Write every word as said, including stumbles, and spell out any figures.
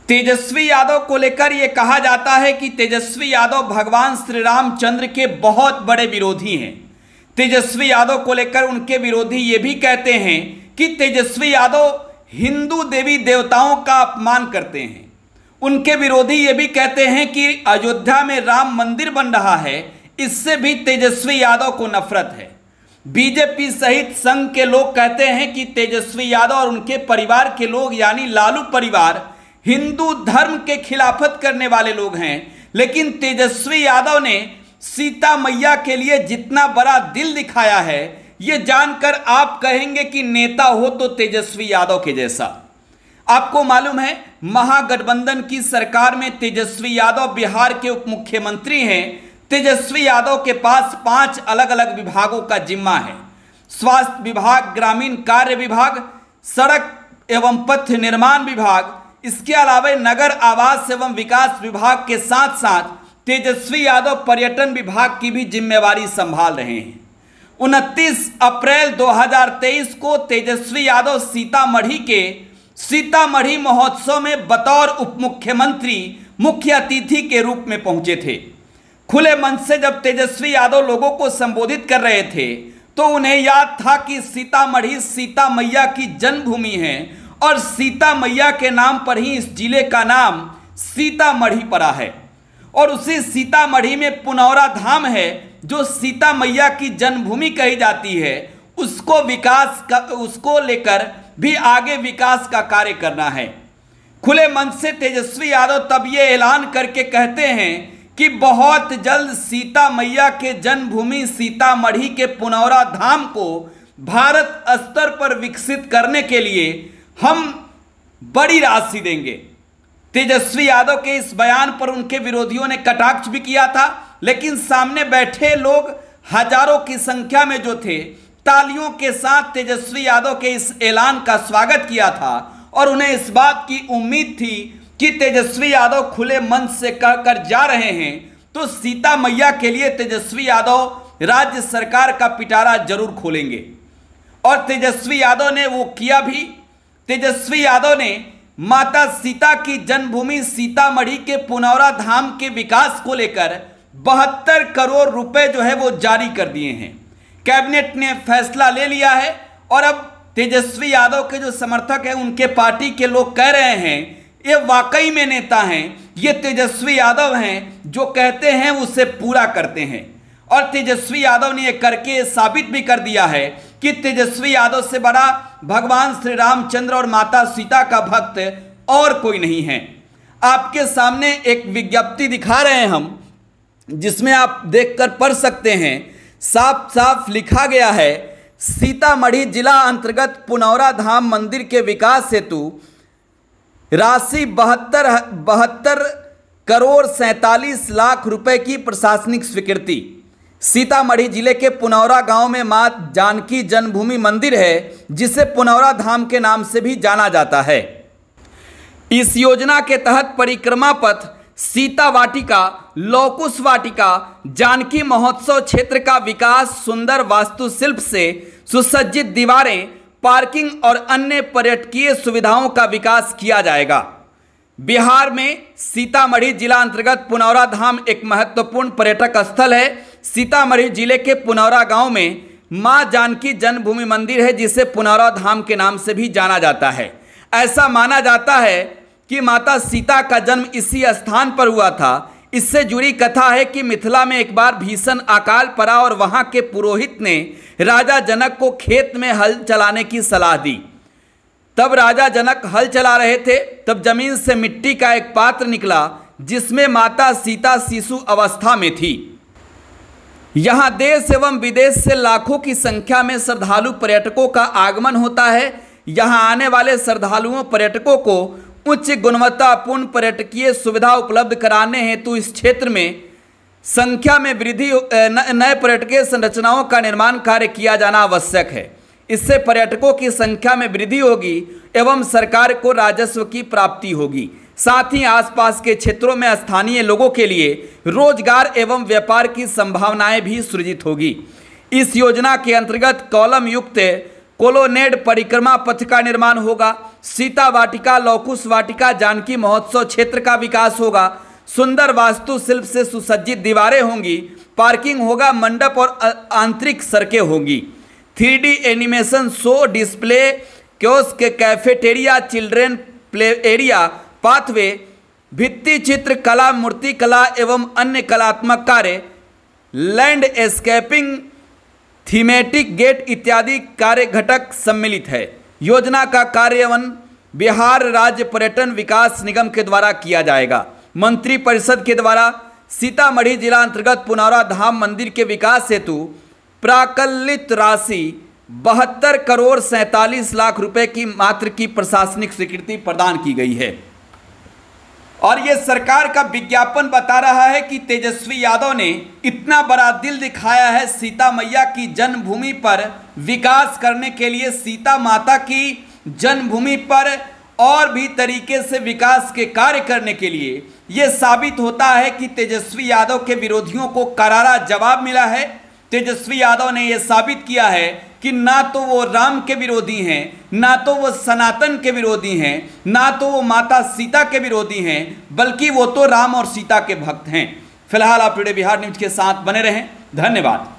तेजस्वी यादव को लेकर यह कहा जाता है कि तेजस्वी यादव भगवान श्री रामचंद्र के बहुत बड़े विरोधी हैं। तेजस्वी यादव को लेकर उनके विरोधी ये भी कहते हैं कि तेजस्वी यादव हिंदू देवी देवताओं का अपमान करते हैं। उनके विरोधी ये भी कहते हैं कि अयोध्या में राम मंदिर बन रहा है, इससे भी तेजस्वी यादव को नफरत है। बीजेपी सहित संघ के लोग कहते हैं कि तेजस्वी यादव और उनके परिवार के लोग यानी लालू परिवार हिंदू धर्म के खिलाफत करने वाले लोग हैं। लेकिन तेजस्वी यादव ने सीता मैया के लिए जितना बड़ा दिल दिखाया है, ये जानकर आप कहेंगे कि नेता हो तो तेजस्वी यादव के जैसा। आपको मालूम है महागठबंधन की सरकार में तेजस्वी यादव बिहार के उप मुख्यमंत्री हैं। तेजस्वी यादव के पास पांच अलग अलग विभागों का जिम्मा है। स्वास्थ्य विभाग, ग्रामीण कार्य विभाग, सड़क एवं पथ निर्माण विभाग, इसके अलावा नगर आवास एवं विकास विभाग के साथ साथ तेजस्वी यादव पर्यटन विभाग की भी जिम्मेवारी संभाल रहे हैं। उनतीस अप्रैल दो हज़ार तेईस को तेजस्वी यादव सीतामढ़ी के सीतामढ़ी महोत्सव में बतौर उप मुख्यमंत्री मुख्य अतिथि के रूप में पहुंचे थे। खुले मंच से जब तेजस्वी यादव लोगों को संबोधित कर रहे थे तो उन्हें याद था कि सीतामढ़ी सीता मैया की जन्मभूमि है और सीता मैया के नाम पर ही इस जिले का नाम सीतामढ़ी पड़ा है। और उसी सीतामढ़ी में पुनौरा धाम है जो सीता मैया की जन्मभूमि कही जाती है। उसको विकास का उसको लेकर भी आगे विकास का कार्य करना है। खुले मंच से तेजस्वी यादव तब ये ऐलान करके कहते हैं कि बहुत जल्द सीता मैया के जन्मभूमि सीतामढ़ी के पुनौरा धाम को भारत स्तर पर विकसित करने के लिए हम बड़ी राशि देंगे। तेजस्वी यादव के इस बयान पर उनके विरोधियों ने कटाक्ष भी किया था, लेकिन सामने बैठे लोग हजारों की संख्या में जो थे तालियों के साथ तेजस्वी यादव के इस ऐलान का स्वागत किया था और उन्हें इस बात की उम्मीद थी कि तेजस्वी यादव खुले मंच से कहकर जा रहे हैं तो सीता मैया के लिए तेजस्वी यादव राज्य सरकार का पिटारा जरूर खोलेंगे। और तेजस्वी यादव ने वो किया भी। तेजस्वी यादव ने माता सीता की जन्मभूमि सीतामढ़ी के पुनौरा धाम के विकास को लेकर बहत्तर करोड़ रुपए जो है वो जारी कर दिए हैं। कैबिनेट ने फैसला ले लिया है और अब तेजस्वी यादव के जो समर्थक हैं उनके पार्टी के लोग कह रहे हैं ये वाकई में नेता हैं, ये तेजस्वी यादव हैं, जो कहते हैं उसे पूरा करते हैं। और तेजस्वी यादव ने ये करके साबित भी कर दिया है कि तेजस्वी यादव से बड़ा भगवान श्री रामचंद्र और माता सीता का भक्त और कोई नहीं है। आपके सामने एक विज्ञप्ति दिखा रहे हैं हम, जिसमें आप देखकर पढ़ सकते हैं। साफ साफ लिखा गया है, सीतामढ़ी जिला अंतर्गत पुनौरा धाम मंदिर के विकास हेतु राशि बहत्तर बहत्तर करोड़ सैंतालीस लाख रुपए की प्रशासनिक स्वीकृति। सीतामढ़ी जिले के पुनौरा गांव में मां जानकी जन्मभूमि मंदिर है, जिसे पुनौरा धाम के नाम से भी जाना जाता है। इस योजना के तहत परिक्रमा पथ, सीता वाटिका, लौकुश वाटिका, जानकी महोत्सव क्षेत्र का विकास, सुंदर वास्तुशिल्प से सुसज्जित दीवारें, पार्किंग और अन्य पर्यटकीय सुविधाओं का विकास किया जाएगा। बिहार में सीतामढ़ी जिला अंतर्गत पुनौरा धाम एक महत्वपूर्ण पर्यटक स्थल है। सीतामढ़ी जिले के पुनौरा गांव में मां जानकी जन्मभूमि मंदिर है, जिसे पुनौरा धाम के नाम से भी जाना जाता है। ऐसा माना जाता है कि माता सीता का जन्म इसी स्थान पर हुआ था। इससे जुड़ी कथा है कि मिथिला में एक बार भीषण अकाल पड़ा और वहां के पुरोहित ने राजा जनक को खेत में हल चलाने की सलाह दी। तब राजा जनक हल चला रहे थे, तब जमीन से मिट्टी का एक पात्र निकला जिसमें माता सीता शिशु अवस्था में थी। यहाँ देश एवं विदेश से लाखों की संख्या में श्रद्धालु पर्यटकों का आगमन होता है। यहाँ आने वाले श्रद्धालुओं पर्यटकों को उच्च गुणवत्तापूर्ण पर्यटकीय सुविधा उपलब्ध कराने हेतु इस क्षेत्र में संख्या में वृद्धि, नए पर्यटकीय संरचनाओं का निर्माण कार्य किया जाना आवश्यक है। इससे पर्यटकों की संख्या में वृद्धि होगी एवं सरकार को राजस्व की प्राप्ति होगी। साथ ही आसपास के क्षेत्रों में स्थानीय लोगों के लिए रोजगार एवं व्यापार की संभावनाएं भी सृजित होगी। इस योजना के अंतर्गत कॉलम युक्त कोलोनेड परिक्रमा पथ का निर्माण होगा। सीता वाटिका, लौकुश वाटिका, जानकी महोत्सव क्षेत्र का विकास होगा। सुंदर वास्तुशिल्प से सुसज्जित दीवारें होंगी, पार्किंग होगा, मंडप और आंतरिक सड़कें होंगी। Three D animation show, display, kiosk, cafeteria, children play area, pathway, भित्ति चित्र कला, मूर्ति कला एवं अन्य कलात्मक कार्य, लैंडस्केपिंग, थीमेटिक गेट इत्यादि कार्य घटक सम्मिलित है। योजना का कार्यान्वयन बिहार राज्य पर्यटन विकास निगम के द्वारा किया जाएगा। मंत्री परिषद के द्वारा सीतामढ़ी जिला अंतर्गत पुनौरा धाम मंदिर के विकास हेतु प्राकलित राशि बहत्तर करोड़ सैंतालीस लाख रुपए की मात्र की प्रशासनिक स्वीकृति प्रदान की गई है। और ये सरकार का विज्ञापन बता रहा है कि तेजस्वी यादव ने इतना बड़ा दिल दिखाया है सीता मैया की जन्मभूमि पर विकास करने के लिए, सीता माता की जन्मभूमि पर और भी तरीके से विकास के कार्य करने के लिए। ये साबित होता है कि तेजस्वी यादव के विरोधियों को करारा जवाब मिला है। तेजस्वी यादव ने यह साबित किया है कि ना तो वो राम के विरोधी हैं, ना तो वो सनातन के विरोधी हैं, ना तो वो माता सीता के विरोधी हैं, बल्कि वो तो राम और सीता के भक्त हैं। फिलहाल आप टुडे बिहार न्यूज के साथ बने रहें। धन्यवाद।